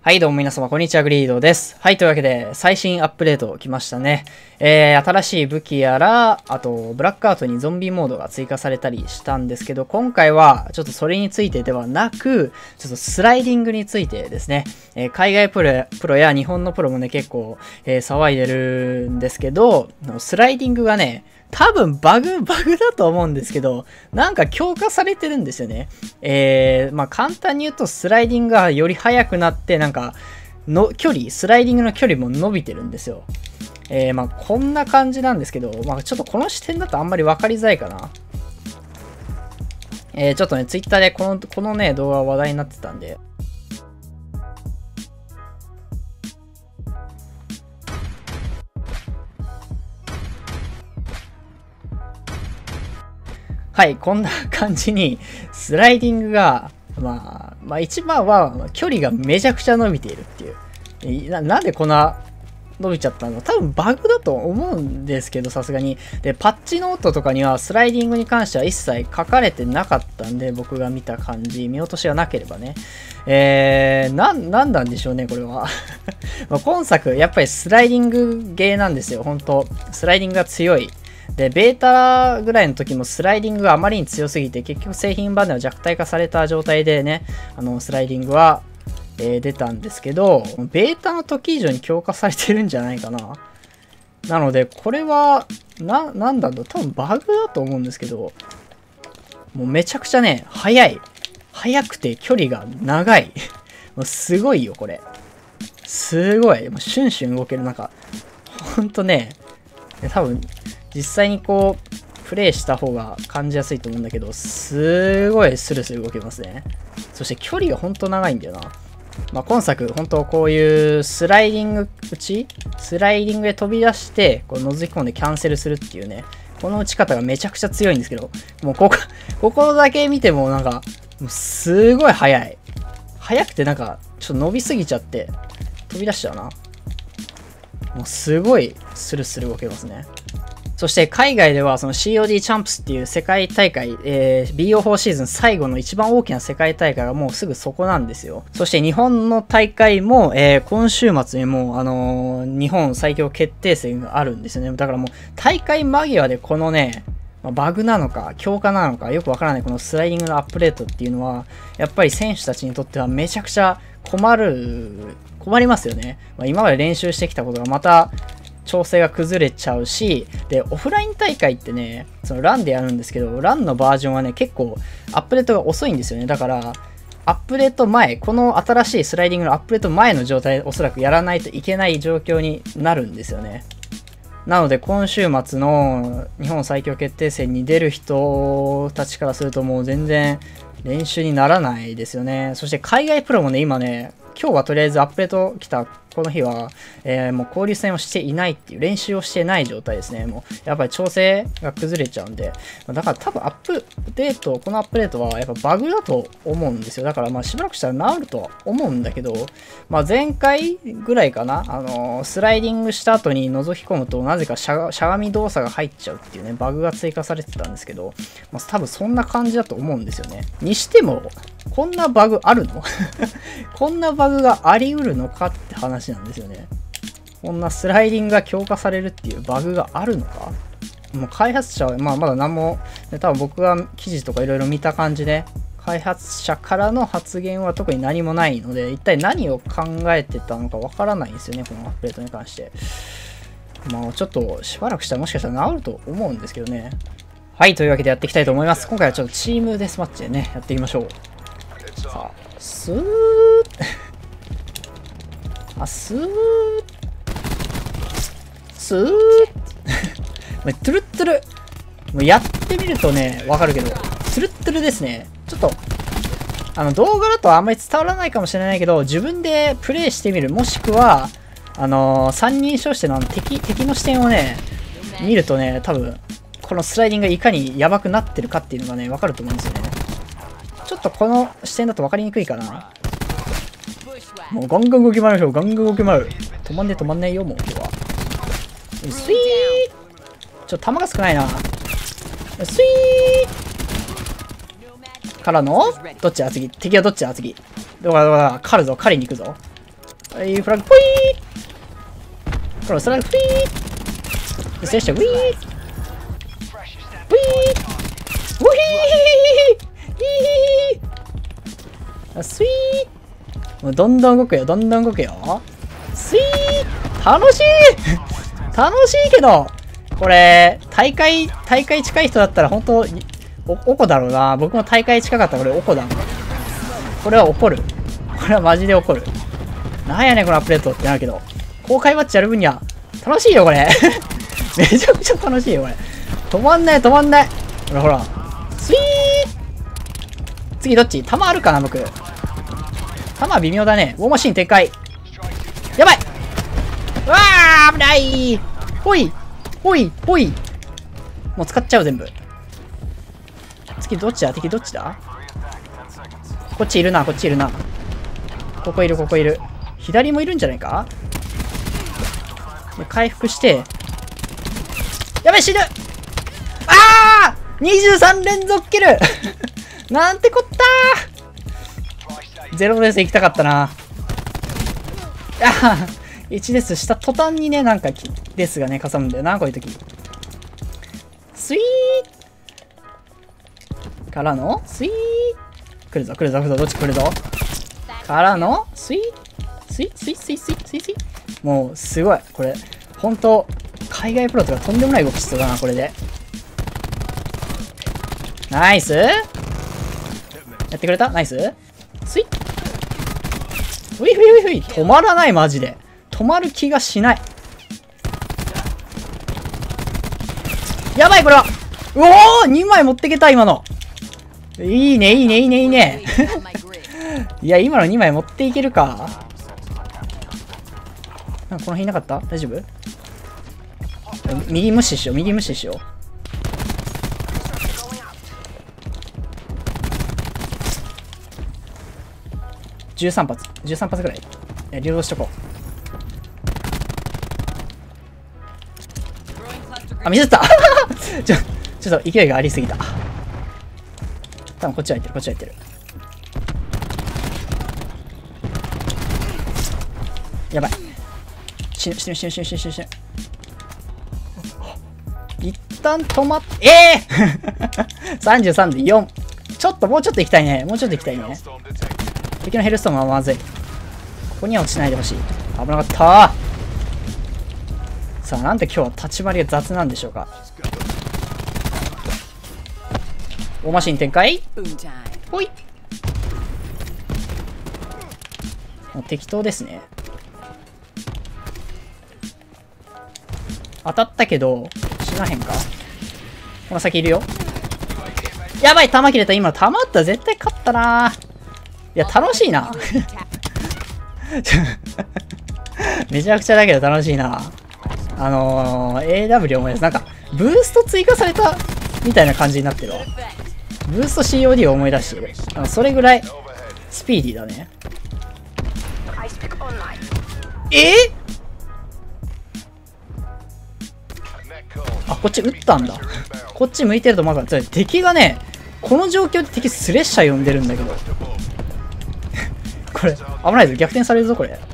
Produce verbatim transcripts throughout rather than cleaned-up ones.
はい、どうも皆様、こんにちは、グリードです。はい、というわけで、最新アップデート来ましたね。えー、新しい武器やら、あと、ブラックアウトにゾンビモードが追加されたりしたんですけど、今回は、ちょっとそれについてではなく、ちょっとスライディングについてですね、えー、海外プロ、プロや日本のプロもね、結構、えー、騒いでるんですけど、スライディングがね、多分バグ、バグだと思うんですけど、なんか強化されてるんですよね。えー、まあ簡単に言うとスライディングがより速くなって、なんか、の、距離、スライディングの距離も伸びてるんですよ。えー、まあこんな感じなんですけど、まあちょっとこの視点だとあんまり分かりづらいかな。えー、ちょっとね、ツイッターでこの、このね、動画が話題になってたんで、はい、こんな感じに、スライディングが、まあ、まあ一番は、距離がめちゃくちゃ伸びているっていう。な、なんでこんな伸びちゃったの？多分バグだと思うんですけど、さすがに。で、パッチノートとかにはスライディングに関しては一切書かれてなかったんで、僕が見た感じ、見落としがなければね。えー、なん、なんなんでしょうね、これは。まあ今作、やっぱりスライディングゲーなんですよ、本当スライディングが強い。で、ベータぐらいの時もスライディングがあまりに強すぎて、結局製品版では弱体化された状態でね、あの、スライディングは、えー、出たんですけど、ベータの時以上に強化されてるんじゃないかな。なので、これは、な、なんだろう、多分バグだと思うんですけど、もうめちゃくちゃね、速い。速くて距離が長い。もうすごいよ、これ。すごい。もうシュンシュン動ける。なんか、ほんとね、多分、実際にこう、プレイした方が感じやすいと思うんだけど、すごいスルスル動けますね。そして距離がほんと長いんだよな。まあ、今作、本当こういうスライディング打ちスライディングで飛び出して、こう覗き込んでキャンセルするっていうね、この打ち方がめちゃくちゃ強いんですけど、もうここ、ここだけ見てもなんか、もうすごい速い。速くてなんか、ちょっと伸びすぎちゃって、飛び出しちゃうな。もうすごいスルスル動けますね。そして海外ではその シーオーディー チャンプスっていう世界大会、えー、ビーオーフォー シーズン最後の一番大きな世界大会がもうすぐそこなんですよ。そして日本の大会も、えー、今週末にもう、あのー、日本最強決定戦があるんですよね。だからもう大会間際でこのね、まあ、バグなのか強化なのかよくわからないこのスライディングのアップデートっていうのは、やっぱり選手たちにとってはめちゃくちゃ困る、困りますよね。まあ、今まで練習してきたことがまた、調整が崩れちゃうし、で、オフライン大会ってね、そのランでやるんですけど、ランのバージョンはね、結構アップデートが遅いんですよね。だから、アップデート前、この新しいスライディングのアップデート前の状態でおそらくやらないといけない状況になるんですよね。なので、今週末の日本最強決定戦に出る人たちからするともう全然練習にならないですよね。そして海外プロもね、今ね、今日はとりあえずアップデート来たこの日は、えー、もう交流戦をしていないっていう練習をしてない状態ですね。もうやっぱり調整が崩れちゃうんで、だから多分アップデート、このアップデートはやっぱバグだと思うんですよ。だからまあしばらくしたら治るとは思うんだけど、まあ前回ぐらいかな、あのー、スライディングした後に覗き込むとなぜかしゃが、しゃがみ動作が入っちゃうっていうね、バグが追加されてたんですけど、まあ、多分そんな感じだと思うんですよね。にしても、こんなバグあるのこんなバグがあり得るのかって話なんですよね。こんなスライディングが強化されるっていうバグがあるのか。もう開発者は、まあ、まだ何も、多分僕が記事とかいろいろ見た感じで、開発者からの発言は特に何もないので、一体何を考えてたのかわからないんですよね、このアップデートに関して。まあちょっとしばらくしたらもしかしたら治ると思うんですけどね。はい、というわけでやっていきたいと思います。今回はちょっとチームデスマッチでね、やっていきましょう。さあ、スーッあ、スーッスーッもうトゥルットゥルもうやってみるとね、わかるけど、トゥルットゥルですね。ちょっと、あの、動画だとあんまり伝わらないかもしれないけど、自分でプレイしてみる、もしくは、あのー、三人称してのあの敵、敵の視点をね、見るとね、多分、このスライディングがいかにやばくなってるかっていうのがね、わかると思うんですよね。ちょっとこの視点だと分かりにくいかな。もうガンガン動き回りましょう。ガンガン動き回る。止まんねえ止まんねえよ、もう今日は。スイーちょっと弾が少ないな。スイーからのどっちだ次。敵はどっちだ次。どうかどうか狩るぞ。狩りに行くぞ。 はい、フラッグ、ポイーこのスラッグ、ポイーよしよし、ウィーウィーウィーあ、スイーもうどんどん動くよ、どんどん動くよ。スイー楽しい楽しいけど、これ、大会、大会近い人だったら本当、お、おこだろうな。僕も大会近かったらこれおこだもん。これは怒る。これはマジで怒る。なんやねんこのアップデートってなるけど、公開マッチやる分には楽しいよこれ。めちゃくちゃ楽しいよこれ。止まんない止まんない。ほらほら。スイー次どっち弾あるかな僕。弾微妙だね。ウォーマシーン展開。やばいうわー危ないほいほいほいもう使っちゃう全部。次どっちだ敵どっちだこっちいるなこっちいるな。ここいるここいる。左もいるんじゃないか。で回復して。やべ死ぬあー !にじゅうさん 連続キルなんてこったーゼロデス行きたかったな。あーいちデスした途端にね、なんかデスがね、かさむんだよな、こういう時。スイーからのスイー来るぞ来るぞ来るぞどっち来るぞからのスイースイスイスイスイスイスイもうすごいこれほんと海外プロとかとんでもない動きしそうだなこれで。ナイスやってくれたナイススイッウィフィウィフィ止まらないマジで止まる気がしない。やばいこれはうおーにまい持ってけた今の。いいねいいねいいねいいねいや今のにまい持っていけるか。なんかこの辺いなかった大丈夫。右無視しよう右無視しよう。じゅうさん発じゅうさん発ぐらい。いや流動しとこう。あミスったちょちょっと勢いがありすぎた。多分こっちは入ってるこっちは入ってる。やばい死ぬ死ぬ死ぬ死ぬ死ぬ死ぬ死ぬ。一旦止まってええー、さんじゅうさんでよん。ちょっともうちょっと行きたいねもうちょっと行きたいね。敵のヘルストーンはまずい。ここには落ちないでほしい。危なかったー。さあなんで今日は立ち回りが雑なんでしょうか。大マシン展開ほいもう適当ですね。当たったけど死なへんか。この先いるよ。やばい弾切れた。今弾あったら絶対勝ったな。いや楽しいなめちゃくちゃだけど楽しいな。あのー、エーダブリュー 思い出す。なんかブースト追加されたみたいな感じになってるわ。ブースト シーオーディー を思い出してる。それぐらいスピーディーだね。えー、あ、こっち撃ったんだ。こっち向いてるとまだ敵がね、この状況で敵スレッシャー呼んでるんだけどこれ危ないぞ。逆転されるぞこれ。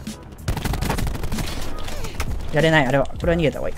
やれないあれは。これは逃げた方がいい。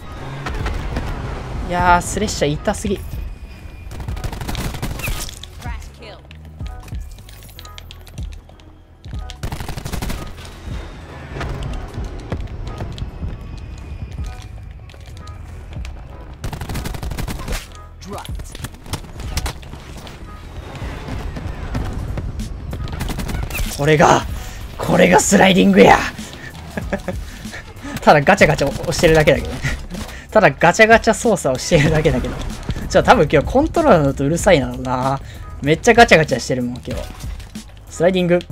いやースレッシャー痛すぎ。これがこれがスライディングやただガチャガチャ押してるだけだけどねただガチャガチャ操作をしてるだけだけどじゃあ多分今日コントローラーだとうるさいなのな。めっちゃガチャガチャしてるもん今日。スライディング。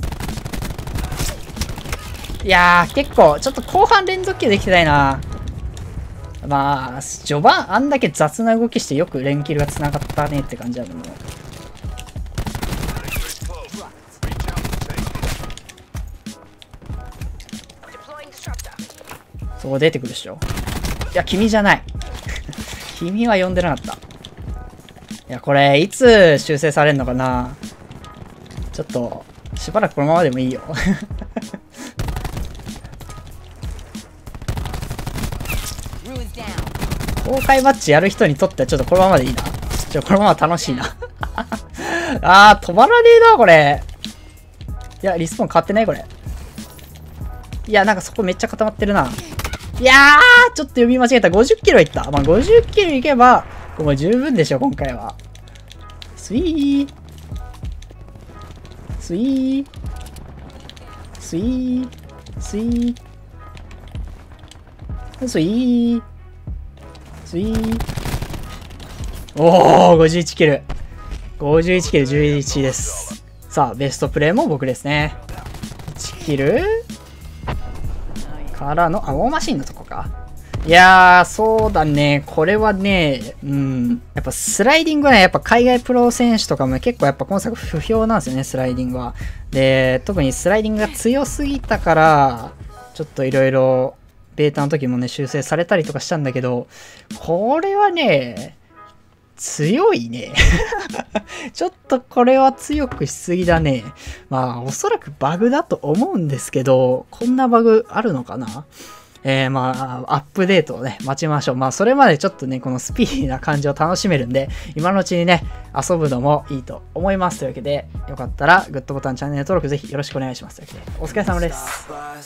いやー結構ちょっと後半連続キルできてないな。まあ序盤あんだけ雑な動きしてよく連キルがつながったねって感じだもん。そこ出てくるでしょ。いや君じゃない君は呼んでなかった。いやこれいつ修正されるのかな。ちょっとしばらくこのままでもいいよ公開マッチやる人にとってはちょっとこのままでいいな。ちょ、このまま楽しいな。あー、止まらねえな、これ。いや、リスポーン変わってないこれ。いや、なんかそこめっちゃ固まってるな。いやー、ちょっと読み間違えた。ごじゅっキロいった。まあ、ごじゅっキロいけば、もう十分でしょ、今回は。スイー。スイー。スイー。スイー。スイー。スイー。おー、ごじゅういちキル。ごじゅういちキル、じゅういちです。さあ、ベストプレイも僕ですね。いちキルからの、あ、ウォーマシンのとこか。いやー、そうだね。これはね、うん。やっぱスライディングはね、やっぱ海外プロ選手とかも結構やっぱ今作不評なんですよね、スライディングは。で、特にスライディングが強すぎたから、ちょっといろいろ、ベータの時もね、修正されたりとかしたんだけど、これはね、強いね。ちょっとこれは強くしすぎだね。まあ、おそらくバグだと思うんですけど、こんなバグあるのかな？えー、まあ、アップデートをね、待ちましょう。まあ、それまでちょっとね、このスピーディーな感じを楽しめるんで、今のうちにね、遊ぶのもいいと思います。というわけで、よかったら、グッドボタン、チャンネル登録ぜひよろしくお願いします。というわけで、お疲れ様です。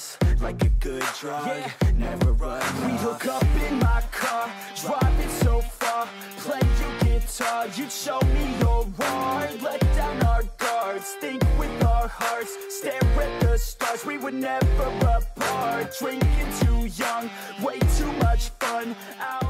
You'd show me your heart, let down our guards, think with our hearts, stare at the stars, we were never apart, drinking too young, way too much fun, out